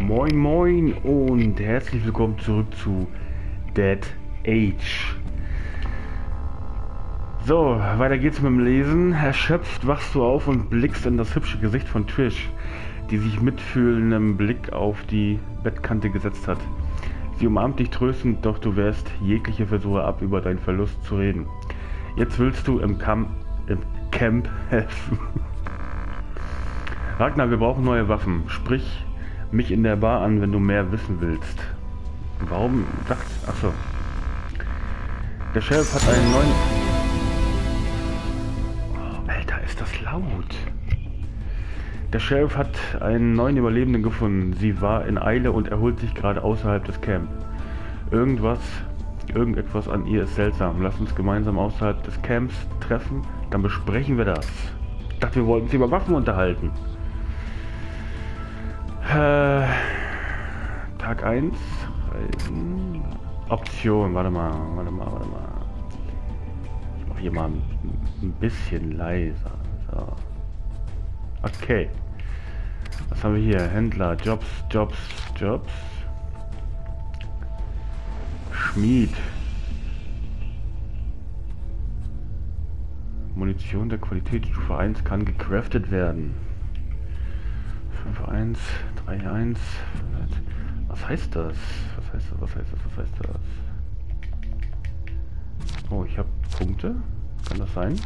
Moin moin und herzlich willkommen zurück zu Dead Age. So, weiter geht's mit dem Lesen. Erschöpft wachst du auf und blickst in das hübsche Gesicht von Trish, die sich mitfühlendem Blick auf die Bettkante gesetzt hat. Sie umarmt dich tröstend, doch du wehrst jegliche Versuche ab, über deinen Verlust zu reden. Jetzt willst du im Camp helfen. Ragnar, wir brauchen neue Waffen. Sprich mich in der Bar an, wenn du mehr wissen willst. Warum? Achso. Der Sheriff hat einen neuen... Oh, Alter, ist das laut. Der Sheriff hat einen neuen Überlebenden gefunden. Sie war in Eile und erholt sich gerade außerhalb des Camp. Irgendetwas an ihr ist seltsam. Lass uns gemeinsam außerhalb des Camps treffen, dann besprechen wir das. Ich dachte, wir wollten uns über Waffen unterhalten. Tag 1, Reisen, Option, warte mal. Ich mache hier mal ein bisschen leiser. So. Okay. Was haben wir hier? Händler, Jobs. Schmied. Munition der Qualität Stufe 1 kann gecraftet werden. 5-1, 3-1. Was heißt das? Was heißt das? Oh, ich habe Punkte. Kann das sein?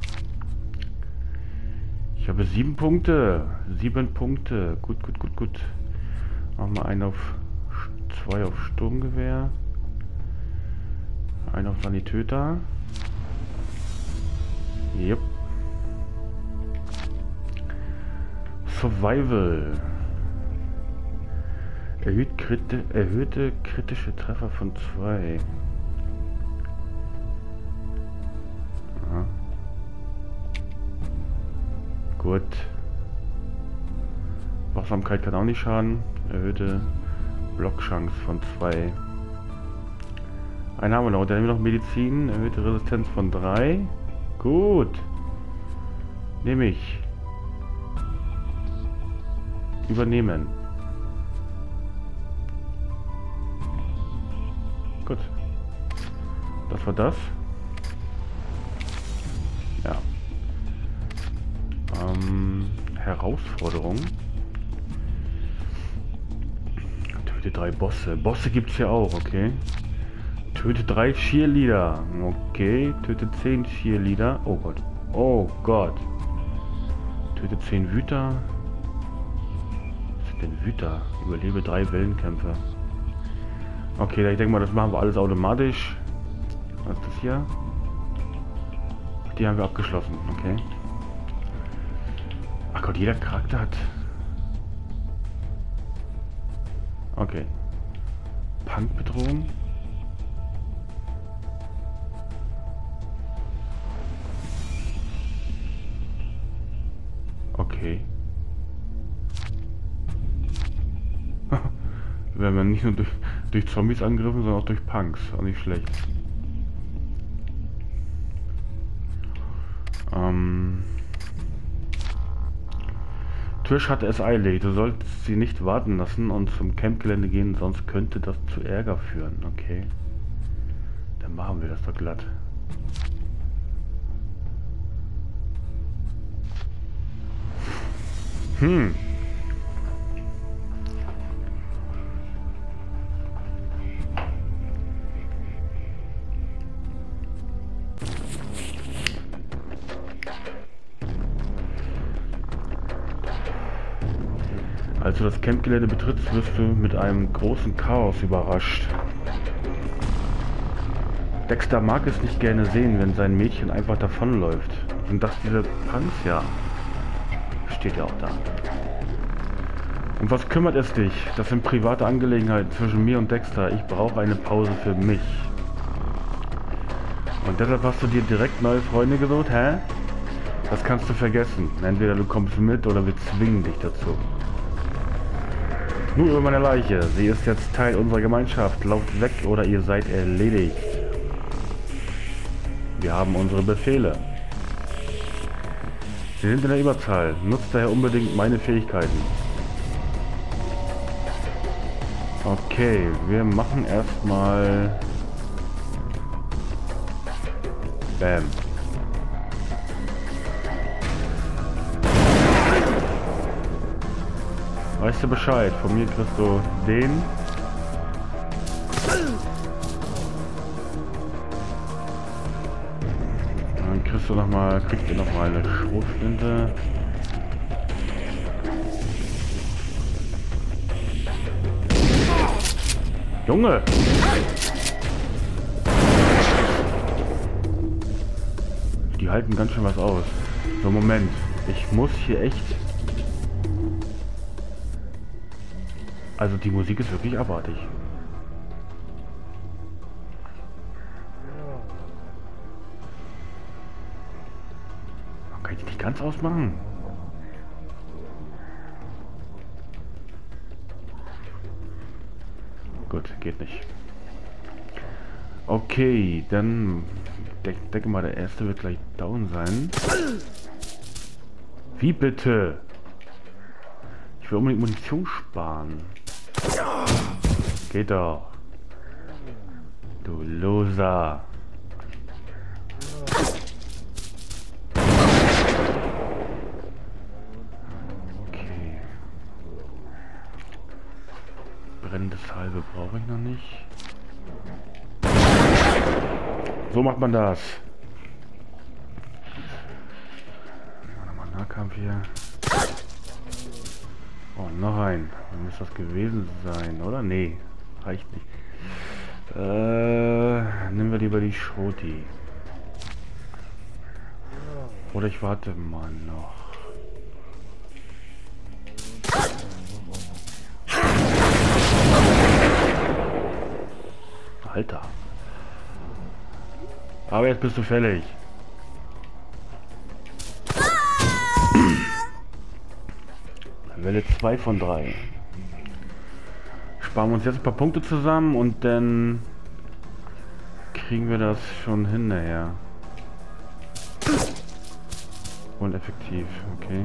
Ich habe 7 Punkte. 7 Punkte. Gut. Machen wir einen auf 2 auf Sturmgewehr. Einen auf Sanitäter. Yep. Survival. Erhöhte kritische Treffer von 2. Aha. Gut. Wachsamkeit kann auch nicht schaden. Erhöhte Blockchance von 2. Einen haben wir noch. Dann haben wir noch Medizin. Erhöhte Resistenz von 3. Gut. Nehme ich. Übernehmen. Gut. Das war das. Ja. Herausforderung. Töte 3 Bosse. Bosse gibt's ja auch, okay. Töte 3 Cheerleader. Okay. Töte 10 Cheerleader. Oh Gott. Oh Gott. Töte 10 Wüter. Was sind denn Wüter? Überlebe 3 Wellenkämpfe. Okay, ich denke mal, das machen wir alles automatisch. Was ist das hier? Die haben wir abgeschlossen. Okay. Ach Gott, jeder Charakter hat... Okay. Punkbedrohung. Okay. Wir werden ja nicht nur durch Zombies angegriffen, sondern auch durch Punks. Auch nicht schlecht. Trish hatte es eilig. Du solltest sie nicht warten lassen und zum Campgelände gehen, sonst könnte das zu Ärger führen. Okay. Dann machen wir das doch glatt. Als du das Campgelände betrittst, wirst du mit einem großen Chaos überrascht. Dexter mag es nicht gerne sehen, wenn sein Mädchen einfach davonläuft. Sind das diese Punks? Ja. Steht ja auch da. Und was kümmert es dich? Das sind private Angelegenheiten zwischen mir und Dexter. Ich brauche eine Pause für mich. Und deshalb hast du dir direkt neue Freunde gesucht, hä? Das kannst du vergessen. Entweder du kommst mit oder wir zwingen dich dazu. Nur über meine Leiche. Sie ist jetzt Teil unserer Gemeinschaft. Lauft weg oder ihr seid erledigt. Wir haben unsere Befehle. Sie sind in der Überzahl. Nutzt daher unbedingt meine Fähigkeiten. Okay, wir machen erstmal Bam. Weißt du Bescheid? Von mir kriegst du den. Dann kriegst ihr noch mal eine Schrotflinte. Junge! Die halten ganz schön was aus. So, Moment. Ich muss hier echt... Also die Musik ist wirklich abartig. Kann ich die nicht ganz ausmachen? Gut, geht nicht. Okay, dann denke mal, der erste wird gleich down sein. Wie bitte? Ich will unbedingt Munition sparen. Geht doch. Du Loser. Okay. Brennendes Halbe brauche ich noch nicht. So macht man das. Nochmal Nahkampf hier. Oh, noch ein. Dann muss das gewesen sein, oder? Nee, reicht nicht. Nehmen wir lieber die Schroti. Oder ich warte mal noch. Alter. Aber jetzt bist du fällig. Welle 2 von 3. Sparen wir uns jetzt ein paar Punkte zusammen und dann kriegen wir das schon hin nachher. Und effektiv, okay.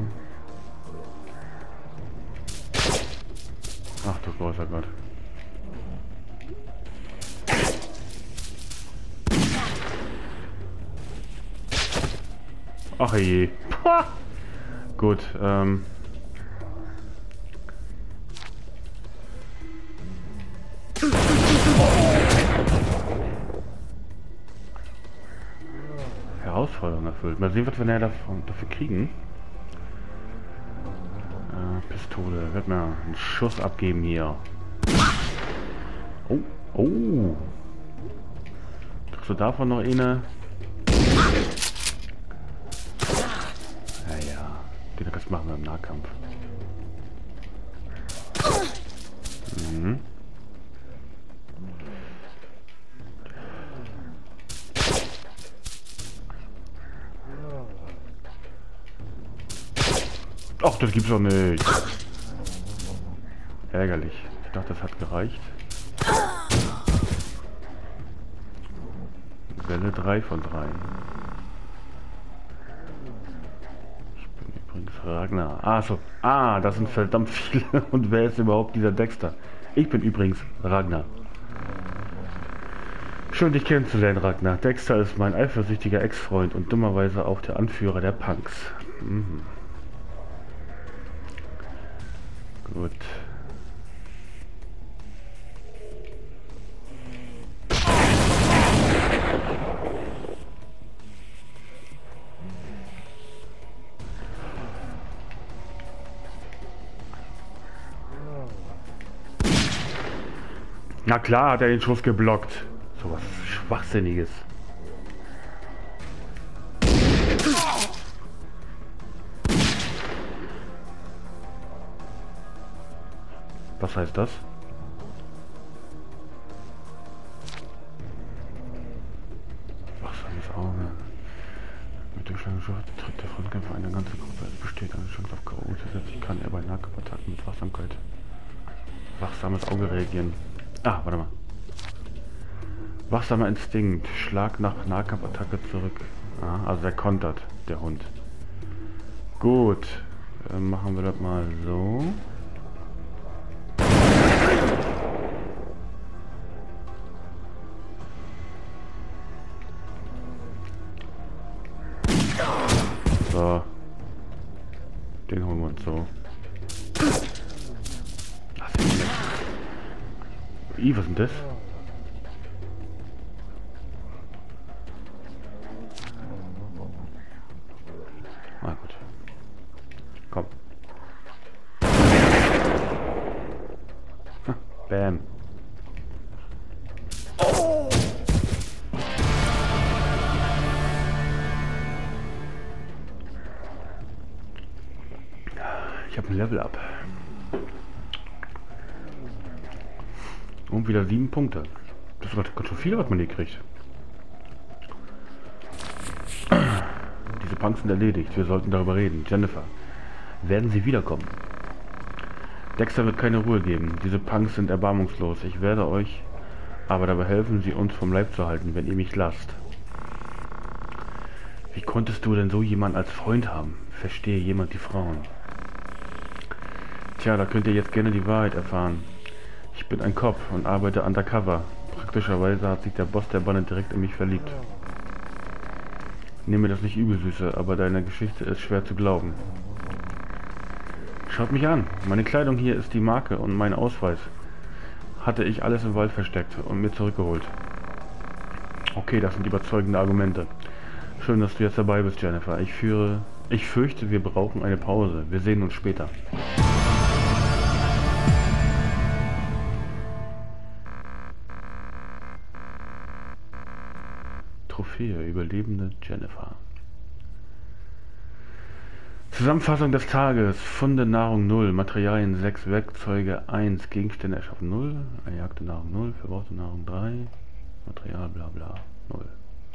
Ach du großer Gott. Ach je. Pah! Gut, Herausforderung erfüllt. Mal sehen, was wir nachher dafür kriegen. Pistole. Wird mir einen Schuss abgeben hier. Oh, oh. Kriegst du davon noch eine? Ja, ja. Den Rest machen wir im Nahkampf. Mhm. Ach, das gibt's doch nicht. Ärgerlich. Ich dachte, das hat gereicht. Welle 3 von 3. Ich bin übrigens Ragnar. Ah, so. Ah, das sind verdammt viele. Und wer ist überhaupt dieser Dexter? Ich bin übrigens Ragnar. Schön, dich kennenzulernen, Ragnar. Dexter ist mein eifersüchtiger Ex-Freund und dummerweise auch der Anführer der Punks. Mhm. Gut. Na klar hat er den Schuss geblockt. So was Schwachsinniges. Was heißt das? Wachsames Auge. Mit dem Schlangenschuss tritt der Frontkämpfer eine ganze Gruppe. Es besteht eine Chance auf K.O. Zusätzlich kann er bei Nahkampfattacken mit Wachsamkeit. Wachsames Auge reagieren. Ah, warte mal. Wachsamer Instinkt. Schlag nach Nahkampfattacke zurück. Ah, also er kontert, der Hund. Gut. Dann machen wir das mal so. was ist denn das? Ah, gut. Komm. Ha, bam. Oh! Ich habe ein Level Up. Und wieder 7 Punkte. Das ist ganz schön viel, was man hier kriegt. Diese Punks sind erledigt. Wir sollten darüber reden. Jennifer, werden sie wiederkommen? Dexter wird keine Ruhe geben. Diese Punks sind erbarmungslos. Ich werde euch aber dabei helfen, sie uns vom Leib zu halten, wenn ihr mich lasst. Wie konntest du denn so jemanden als Freund haben? Verstehe jemand die Frauen? Tja, da könnt ihr jetzt gerne die Wahrheit erfahren. Ich bin ein Cop und arbeite undercover. Praktischerweise hat sich der Boss der Bande direkt in mich verliebt. Nimm mir das nicht übel, Süße, aber deine Geschichte ist schwer zu glauben. Schaut mich an. Meine Kleidung hier ist die Marke und mein Ausweis. Hatte ich alles im Wald versteckt und mir zurückgeholt. Okay, das sind überzeugende Argumente. Schön, dass du jetzt dabei bist, Jennifer. Ich fürchte, wir brauchen eine Pause. Wir sehen uns später. Trophäe, Überlebende Jennifer. Zusammenfassung des Tages. Funde Nahrung 0, Materialien 6, Werkzeuge 1, Gegenstände erschaffen 0, erjagte Nahrung 0, verbrauchte Nahrung 3, Material bla bla 0.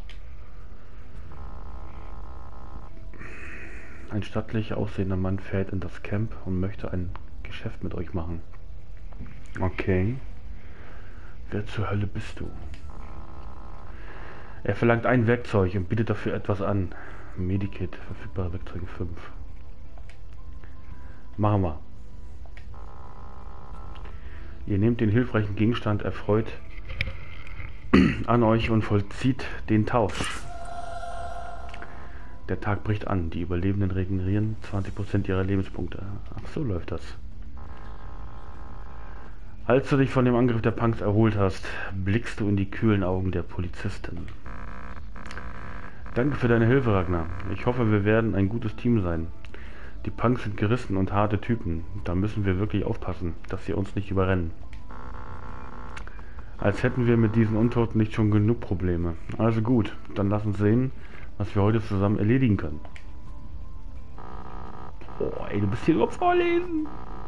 Ein stattlich aussehender Mann fährt in das Camp und möchte ein Geschäft mit euch machen. Okay. Wer zur Hölle bist du? Er verlangt ein Werkzeug und bietet dafür etwas an. Medikit, verfügbare Werkzeuge 5. Machen wir. Ihr nehmt den hilfreichen Gegenstand erfreut an euch und vollzieht den Tausch. Der Tag bricht an. Die Überlebenden regenerieren 20% ihrer Lebenspunkte. Ach, so läuft das. Als du dich von dem Angriff der Punks erholt hast, blickst du in die kühlen Augen der Polizisten. Danke für deine Hilfe, Ragnar. Ich hoffe, wir werden ein gutes Team sein. Die Punks sind gerissen und harte Typen. Da müssen wir wirklich aufpassen, dass sie uns nicht überrennen. Als hätten wir mit diesen Untoten nicht schon genug Probleme. Also gut, dann lass uns sehen, was wir heute zusammen erledigen können. Oh, ey, du bist hier überhaupt vorlesen.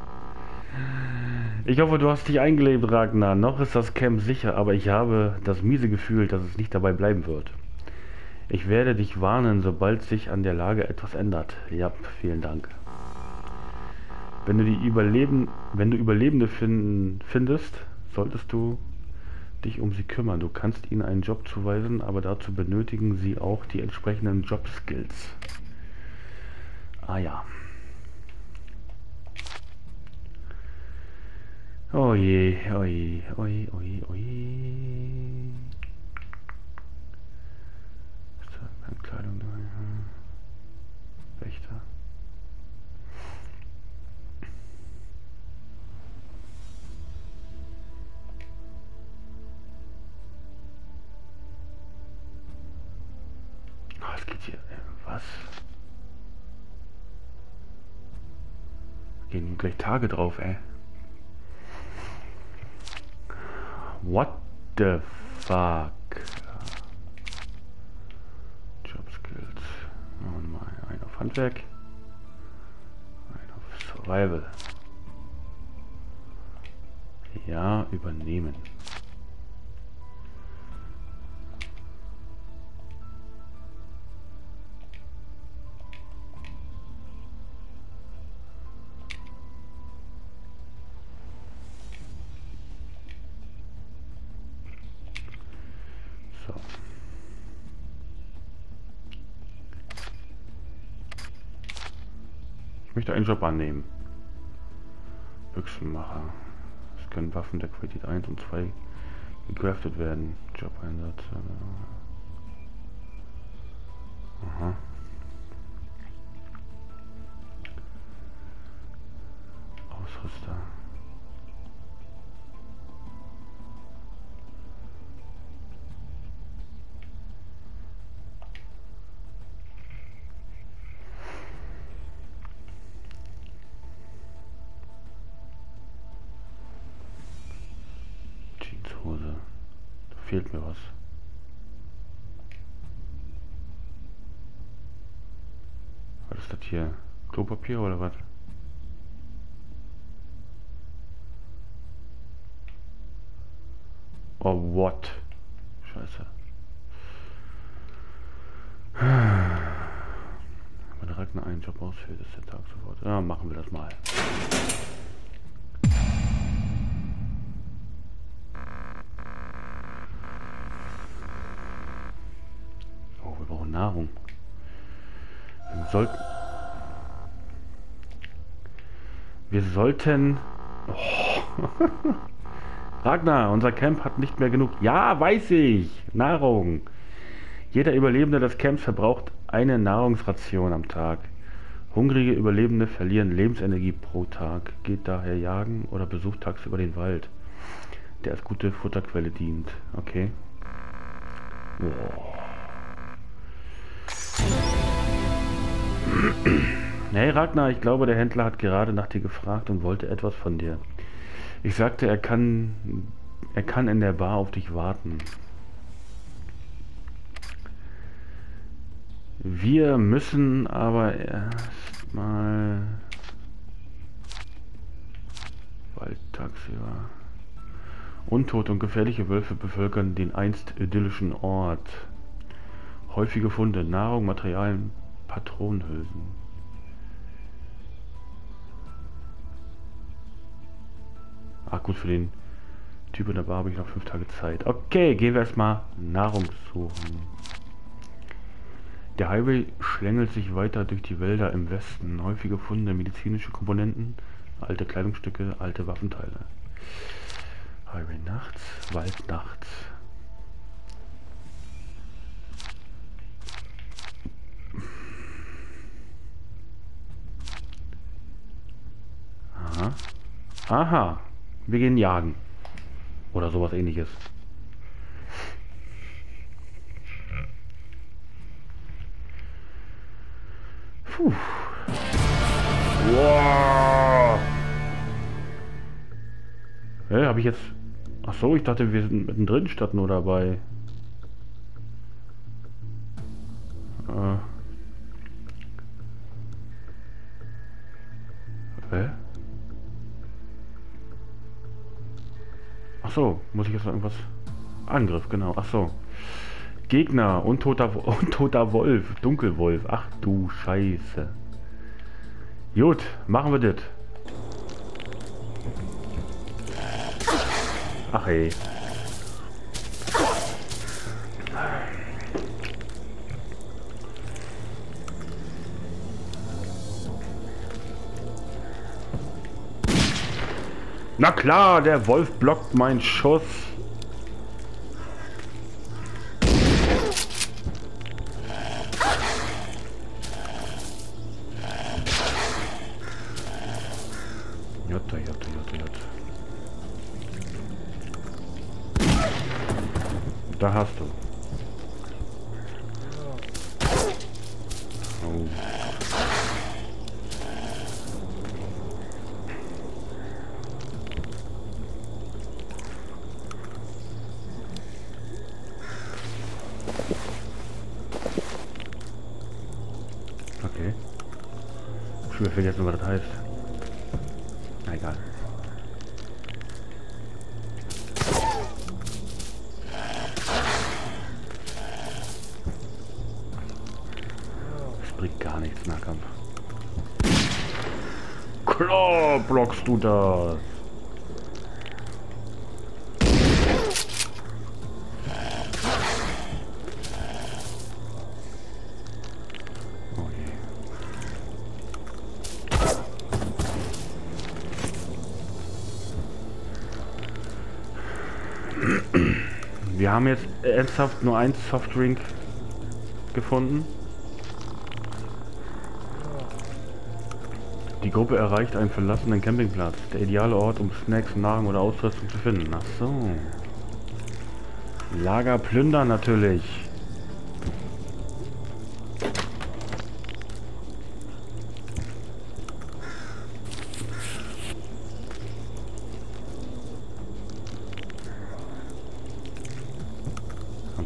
Ich hoffe, du hast dich eingelebt, Ragnar. Noch ist das Camp sicher, aber ich habe das miese Gefühl, dass es nicht dabei bleiben wird. Ich werde dich warnen, sobald sich an der Lage etwas ändert. Ja, vielen Dank. Wenn du Überlebende findest, solltest du dich um sie kümmern. Du kannst ihnen einen Job zuweisen, aber dazu benötigen sie auch die entsprechenden Jobskills. Ah ja. Oh je, oh je, oh je, oh je, oh je. Kleidung, Wächter. Oh, es geht hier. Was? Gehen gleich Tage drauf, ey. What the fuck? Machen wir mal einen auf Handwerk, einen auf Survival. Ja, übernehmen. So. Ich möchte einen Job annehmen. Büchsenmacher. Es können Waffen der Qualität 1 und 2 gecraftet werden. Jobeinsatz. Aha. Ausrüster. Strumpfhose. Da fehlt mir was. Was ist das hier? Klopapier oder was? Oh, what? Scheiße. Wenn Ragnar einen Job ausfällt, ist der Tag sofort. Ja, machen wir das mal. Oh, wir brauchen Nahrung. Wir sollten... Oh. Ragnar, unser Camp hat nicht mehr genug. Ja, weiß ich. Nahrung. Jeder Überlebende des Camps verbraucht eine Nahrungsration am Tag. Hungrige Überlebende verlieren Lebensenergie pro Tag. Geht daher jagen oder besucht tagsüber den Wald, der als gute Futterquelle dient. Okay. Oh. Hey Ragnar, ich glaube, der Händler hat gerade nach dir gefragt und wollte etwas von dir. Ich sagte, er kann in der Bar auf dich warten. Wir müssen aber erstmal bald tagsüber. Untote und gefährliche Wölfe bevölkern den einst idyllischen Ort. Häufige Funde, Nahrung, Materialien, Patronenhülsen. Ach gut, für den Typ in der Bar habe ich noch 5 Tage Zeit. Okay, gehen wir erstmal Nahrung suchen. Der Highway schlängelt sich weiter durch die Wälder im Westen. Häufige Funde, medizinische Komponenten, alte Kleidungsstücke, alte Waffenteile. Highway nachts, Wald nachts. Aha. Aha. Wir gehen jagen. Oder sowas ähnliches. Puh. Wow. Hey, habe ich jetzt... Ach so, ich dachte, wir sind mittendrin statt nur dabei. Hä? Ach so, muss ich jetzt noch irgendwas... Angriff, genau. Ach so. Gegner, untoter Wolf, Dunkelwolf. Ach du Scheiße. Gut, machen wir das. Ach ey. Na klar, der Wolf blockt meinen Schuss. Jotta. Da hast du. Oh. Okay. Ich will vergessen, was das heißt. Na egal. Das bringt gar nichts, Nahkampf. Klar blockst du das. Wir haben jetzt ernsthaft nur einen Softdrink gefunden. Die Gruppe erreicht einen verlassenen Campingplatz. Der ideale Ort, um Snacks, Nahrung oder Ausrüstung zu finden. Ach so. Lager plündern natürlich.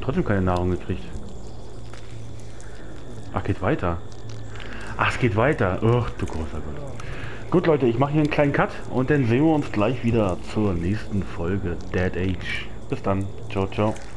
trotzdem keine Nahrung gekriegt. Ach, geht weiter. Ach, es geht weiter. Ach, du großer Gott. Gut, Leute, ich mache hier einen kleinen Cut und dann sehen wir uns gleich wieder zur nächsten Folge Dead Age. Bis dann. Ciao, ciao.